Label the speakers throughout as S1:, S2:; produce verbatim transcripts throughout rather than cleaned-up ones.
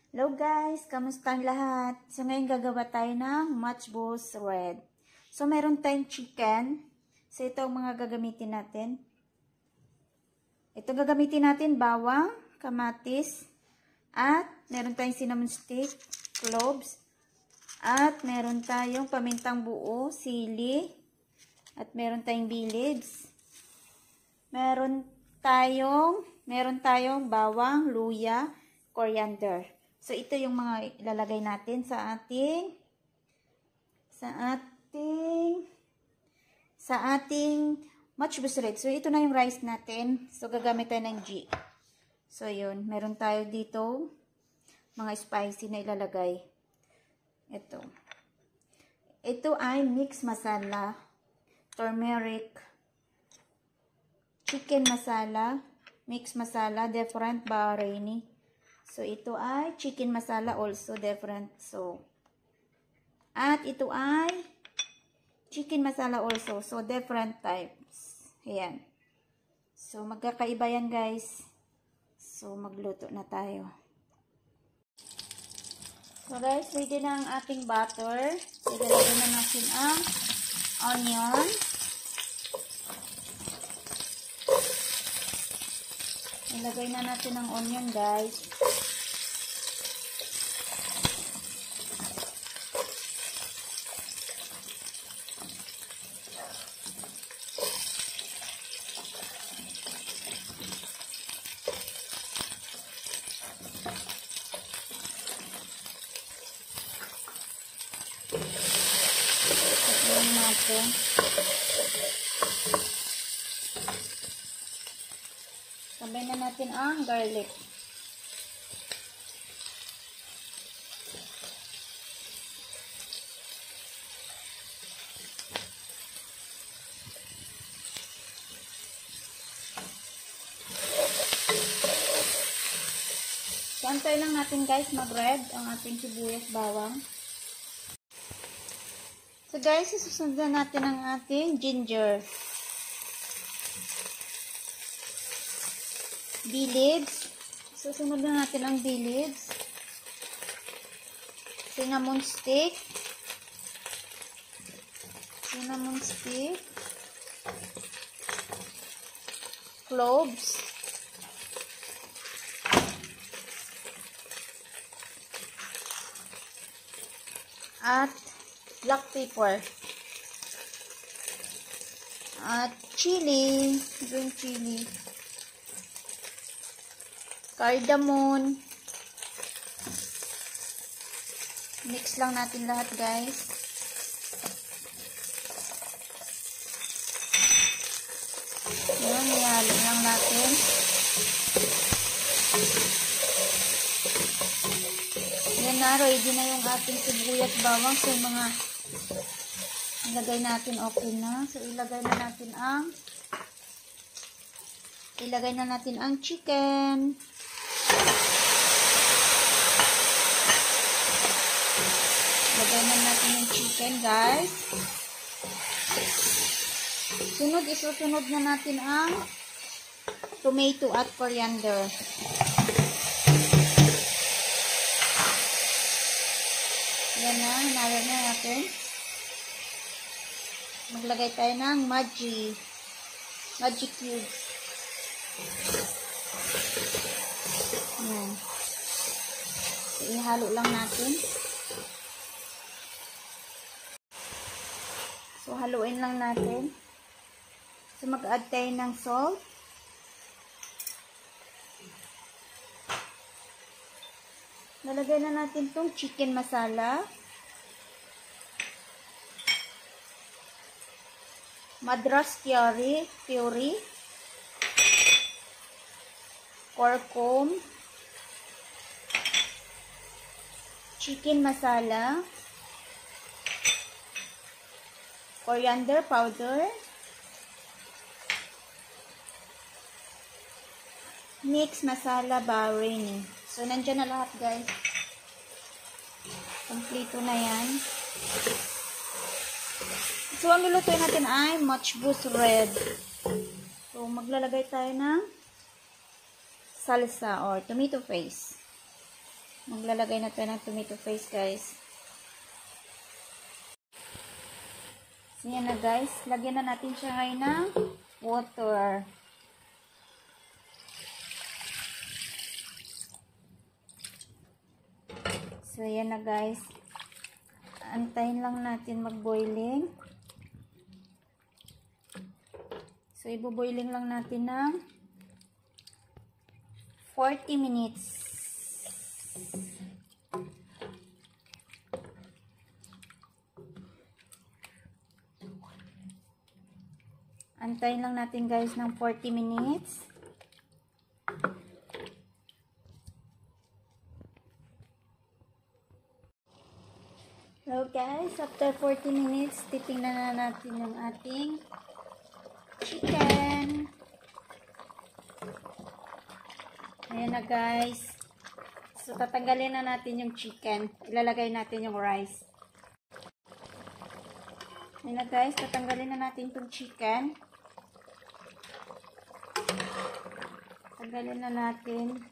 S1: Hello guys, kamusta ang lahat? So ngayon gagawa tayo ng matchbox red. So meron tayong chicken. So ito ang mga gagamitin natin. Ito gagamitin natin bawang, kamatis, at meron tayong cinnamon stick, cloves, at meron tayong pamintang buo, sili, at meron tayong bay leaves. Meron tayong meron tayong bawang, luya, coriander. So, ito yung mga ilalagay natin sa ating sa ating sa ating matchbox red. So, ito na yung rice natin. So, gagamit tayo ng G. So, yun. Meron tayo dito mga spicy na ilalagay. Ito. Ito ay mix masala, turmeric, chicken masala, mix masala, different Bahraini. So, ito ay chicken masala also different. So, at ito ay chicken masala also. So, different types. Ayan. So, magkakaiba yan guys. So, magluto na tayo. So, guys, ready na ang ating butter. So, ilalagay na natin ang onion. Ilagay na natin ang onion guys. Ilagay natin. Sabay na natin ang garlic. So, antay lang natin guys mag-red ang ating sibuyas bawang. So guys, isusunod na natin ang ating ginger. Bay leaves. Susunod na natin ang bay leaves. Cinnamon stick. Cinnamon stick. Cloves. At black pepper. At chili. Green chili. Cardamom. Mix lang natin lahat guys. Yun, ihalo lang natin. Yan na, ready na yung ating sibuyas bawang. So, yung mga ilagay natin okay na. So, ilagay na natin ang ilagay na natin ang chicken. Ilagay na natin yung chicken, guys. Sunod, isusunod na natin ang tomato at coriander. Yan na, hinalo na natin. Maglagay tayo ng Maggi. Maggi cubes. Yan. So, ihalo lang natin. So, haluin lang natin. So, mag-add tayo ng salt. Nalagay na natin itong chicken masala. Madras curry, curry. Curcum. Chicken masala. Coriander powder. Mix masala Bahraini. So, nandiyan na lahat guys. Kompleto na yan. So, ang lulutuin natin ay matchbox red. So, maglalagay tayo ng salsa or tomato paste. maglalagay na tayo ng tomato paste, guys. So, yan na, guys. Lagyan na natin siya ngayon ng water. So, yan na, guys. Antayin lang natin mag-boiling. So, ibo-boiling lang natin ng forty minutes. Antayin lang natin, guys, ng forty minutes. Hello, guys. After forty minutes, titingnan na natin yung ating chicken. Ayan na, guys. So, tatanggalin na natin yung chicken. Ilalagay natin yung rice. Ayan na, guys. Tatanggalin na natin itong chicken. Tanggalin na natin.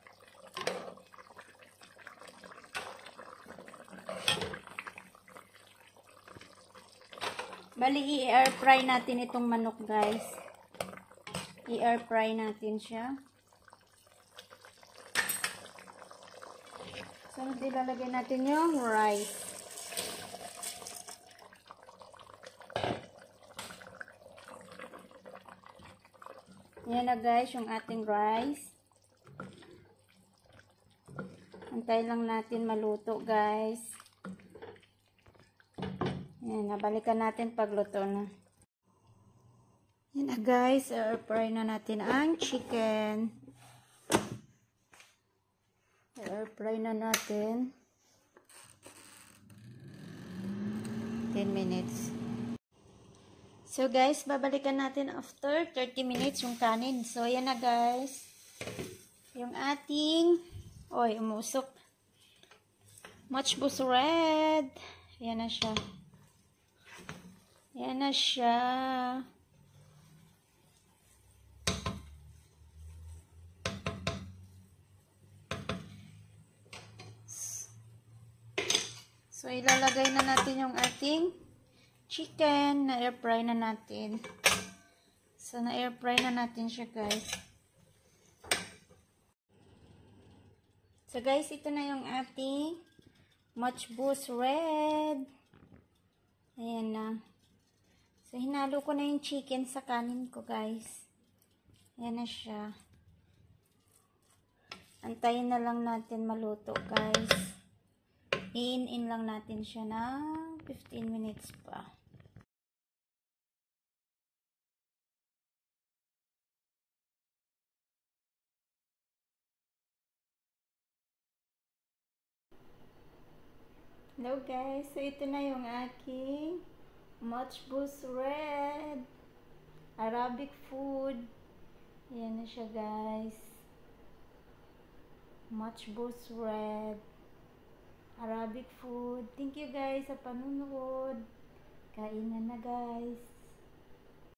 S1: Bali, i-air fry natin itong manok, guys. I-air fry natin siya. So, ilalagay natin yung rice. Yan na, guys, yung ating rice. Antay lang natin maluto, guys. Yan, nabalikan natin pagluto na. Yan na, guys, air fry na natin ang chicken. Air fry na natin. ten minutes. So, guys, babalikan natin after thirty minutes yung kanin. So, yan na, guys. Yung ating, oy, umusok. Matchboss red. Yan na siya. Yan na siya. So, ilalagay na natin yung ating chicken na air fry na natin. So, na air fry na natin siya, guys. So, guys, ito na yung ating matchboss red. Ayan na. So, hinalo ko na yung chicken sa kanin ko, guys. Ayan na siya. Antayin na lang natin maluto, guys. In-in lang natin siya ng fifteen minutes pa. Hello, guys. So, ito na yung aking matchboss red Arabic food. Ayan na siya, guys. Matchboss red Arabic food. Thank you, guys, sa panunood. Kain na na, guys.